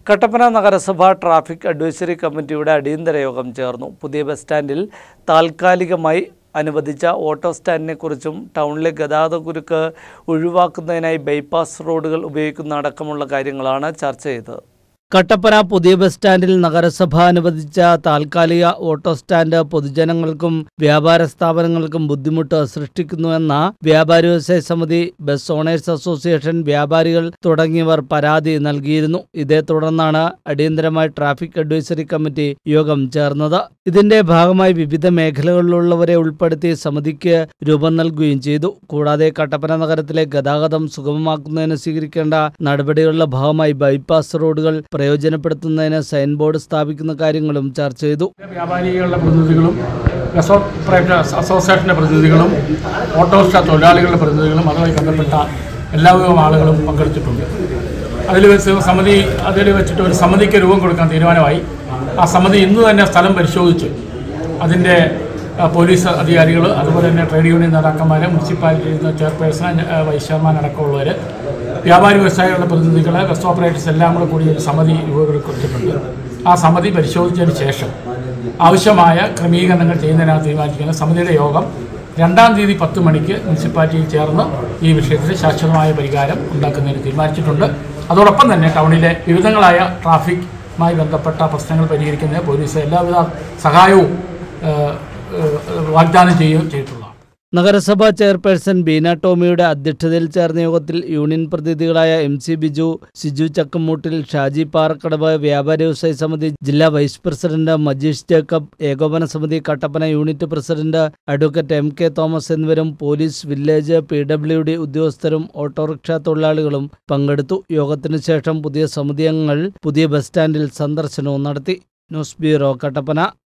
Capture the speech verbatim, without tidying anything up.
കട്ടപ്പന നഗരസഭ traffic advisory കമ്മിറ്റിയുടെ അടിയന്തര യോഗം ചേർന്നു. പുതിയ ബസ് സ്റ്റാൻഡിൽ താൽക്കാലികമായി അനുവദിച്ച ഓട്ടോ സ്റ്റാൻഡിനെക്കുറിച്ചും ടൗണിലെ ഗതാഗതക്കുരുക്ക് ഒഴിവാക്കുന്നതിനായി ബൈപ്പാസ് റോഡുകൾ ഉപയോഗിക്കുന്ന അടക്കമുള്ള കാര്യങ്ങളാണ് ചർച്ച ചെയ്തത്. കട്ടപ്പന പുതിയ ബസ് സ്റ്റാൻഡിൽ നഗരസഭ അനുവദിച്ച താൽക്കാലിക ഓട്ടോ സ്റ്റാൻഡ് പൊതുജനങ്ങൾക്കും വ്യാപാര സ്ഥാപനങ്ങൾക്കും ബുദ്ധിമുട്ട് സൃഷ്ടിക്കുന്നുവെന്ന വ്യാപാരി വ്യവസായ സമിതി, ബസ് ഓണേഴ്സ് അസോസിയേഷൻ, വ്യാപാരികൾ തുടങ്ങിയവർ പരാതി നൽകിയിരുന്നു. ഇതേ തുടർന്നാണ് അടിയന്തരമായി ട്രാഫിക് അഡ്വൈസറി കമ്മിറ്റി യോഗം ചേർന്നത്. ഇതിന്റെ ഭാഗമായി വിവിധ മേഖലകളിലുള്ളവരെ ഉൾപ്പെടുത്തി സമിതിക്ക് രൂപം നൽകുകയും ചെയ്തു. കൂടാതെ കട്ടപ്പന നഗരത്തിലെ ഗതാഗതം സുഗമമാക്കുന്നതിന് സ്വീകരിക്കേണ്ട നടപടികളുടെ ഭാഗമായി ബൈപ്പാസ് റോഡുകൾ പ്രയോജനപ്പെടുത്തുന്നതിന് സൈൻ ബോർഡ് സ്ഥാപിക്കുന്ന കാര്യങ്ങളും ചർച്ച ചെയ്തു. വ്യാപാരികളുടെ പ്രതിനിധികളും ബസ് ഓപ്പറേറ്റേഴ്സ് അസോസിയേഷന്റെ പ്രതിനിധികളും ഓട്ടോറിക്ഷ തൊഴിലാളികളുടെ പ്രതിനിധികളും അതുമായി ബന്ധപ്പെട്ട എല്ലാവിധം ആളുകളും പങ്കെടുത്തിട്ടുണ്ട്. അതിൽ വെച്ച് സമിതി അതിൽ വെച്ചിട്ട് ഒരു സമിതിക്ക് രൂപം കൊടുക്കാൻ തീരുമാനമായി. ആ സമിതി ഇന്ന് തന്നെ സ്ഥലം പരിശോധിച്ച് അതിൻ്റെ പോലീസ് അധികാരികൾ, അതുപോലെ തന്നെ ട്രേഡ് യൂണിയൻ നേതാക്കന്മാർ, മുനിസിപ്പാലിറ്റി ചെയർപേഴ്സൺ, വൈസ് ചെയർമാൻ അടക്കമുള്ളവർ, വ്യാപാരി വ്യവസായികളുടെ പ്രതിനിധികളെ, ബസ് ഓപ്പറേറ്റേഴ്സ് എല്ലാം കൂടെ കൂടി ഒരു സമിതി രൂപീകരിച്ചിട്ടുണ്ട്. ആ സമിതി പരിശോധിച്ചതിന് ശേഷം ആവശ്യമായ ക്രമീകരണങ്ങൾ ചെയ്യുന്നതിനാണ് തീരുമാനിക്കുന്നത്. സമിതിയുടെ യോഗം രണ്ടാം തീയതി പത്ത് മണിക്ക് മുനിസിപ്പാലിറ്റിയിൽ ചേർന്ന് ഈ വിഷയത്തിൽ ശാശ്വതമായ പരിഹാരം ഉണ്ടാക്കുന്നതിന് തീരുമാനിച്ചിട്ടുണ്ട്. അതോടൊപ്പം തന്നെ ടൗണിലെ വിവിധങ്ങളായ ട്രാഫിക്കുമായി ബന്ധപ്പെട്ട പ്രശ്നങ്ങൾ പരിഹരിക്കുന്നതിന് പോലീസ് എല്ലാവിധ സഹായവും വാഗ്ദാനം ചെയ്യുകയും ചെയ്തിട്ടുള്ളതാണ്. നഗരസഭാ ചെയർപേഴ്സൺ ബീന ടോമിയുടെ അധ്യക്ഷതയിൽ ചേർന്ന യോഗത്തിൽ യൂണിയൻ പ്രതിനിധികളായ എം സി ബിജു, സിജു ചക്കമ്മൂട്ടിൽ, ഷാജി പാറക്കടവ്, വ്യാപാരി വ്യവസായ സമിതി ജില്ലാ വൈസ് പ്രസിഡന്റ് മജീഷ് ജേക്കബ്, ഏകോപന സമിതി Kattappana unit president advocate M K Thomas എന്നിവരും police, village, P W D ഉദ്യോഗസ്ഥരും ഓട്ടോറിക്ഷ തൊഴിലാളികളും പങ്കെടുത്തു. യോഗത്തിനു ശേഷം പുതിയ സമിതി അംഗങ്ങൾ പുതിയ ബസ് സ്റ്റാൻഡിൽ സന്ദർശനവും നടത്തി. News bureau, Kattappana.